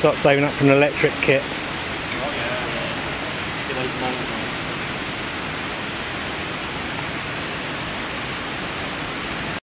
Start saving up for an electric kit. Oh yeah. Get those motors on.